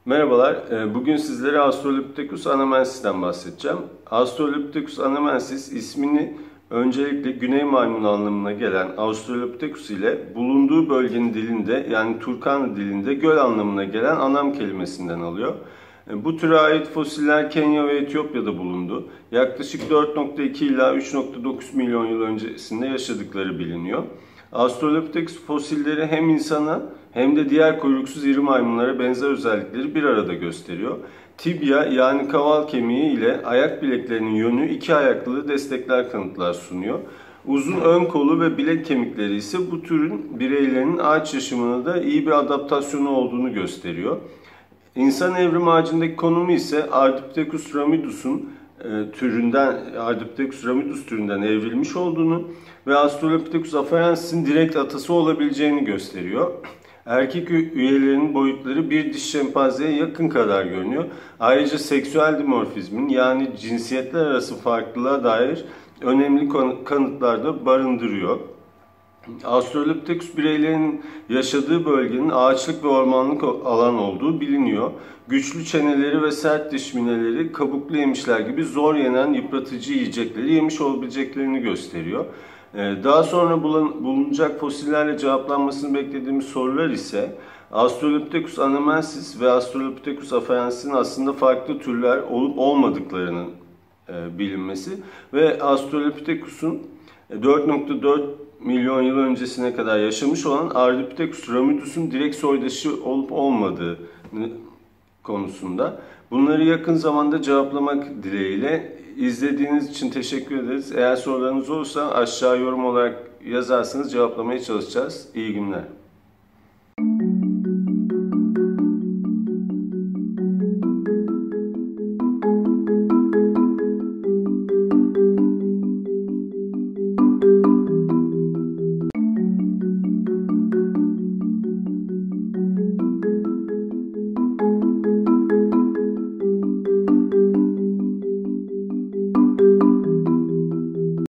Merhabalar, bugün sizlere Australopithecus anamensis'ten bahsedeceğim. Australopithecus anamensis ismini öncelikle Güney maymunu anlamına gelen Australopithecus ile bulunduğu bölgenin dilinde yani Turkana dilinde göl anlamına gelen anam kelimesinden alıyor. Bu türe ait fosiller Kenya ve Etiyopya'da bulundu. Yaklaşık 4,2 ila 3,9 milyon yıl öncesinde yaşadıkları biliniyor. Australopithecus fosilleri hem insana hem de diğer kuyruksuz iri maymunlara benzer özellikleri bir arada gösteriyor. Tibia yani kaval kemiği ile ayak bileklerinin yönü iki ayaklılığı destekler kanıtlar sunuyor. Uzun ön kolu ve bilek kemikleri ise bu türün bireylerinin ağaç yaşamına da iyi bir adaptasyonu olduğunu gösteriyor. İnsan evrim ağacındaki konumu ise Ardipithecus ramidus'un Ardipithecus ramidus türünden evrilmiş olduğunu ve Australopithecus afarensis direkt atası olabileceğini gösteriyor. Erkek üyelerinin boyutları bir diş şempanzeye yakın kadar görünüyor. Ayrıca seksüel dimorfizmin yani cinsiyetler arası farklılığa dair önemli kanıtlar da barındırıyor. Australopithecus bireylerinin yaşadığı bölgenin ağaçlık ve ormanlık alan olduğu biliniyor. Güçlü çeneleri ve sert diş mineleri kabuklu yemişler gibi zor yenen yıpratıcı yiyecekleri yemiş olabileceklerini gösteriyor. Daha sonra bulunacak fosillerle cevaplanmasını beklediğimiz sorular ise Australopithecus anamensis ve Australopithecus afarensis aslında farklı türler olup olmadıklarının bilinmesi ve Australopithecus'un 4,4 milyon yıl öncesine kadar yaşamış olan Ardipithecus ramidus'un direkt soydaşı olup olmadığı konusunda. Bunları yakın zamanda cevaplamak dileğiyle izlediğiniz için teşekkür ederiz. Eğer sorularınız olursa aşağı yorum olarak yazarsanız cevaplamaya çalışacağız. İyi günler.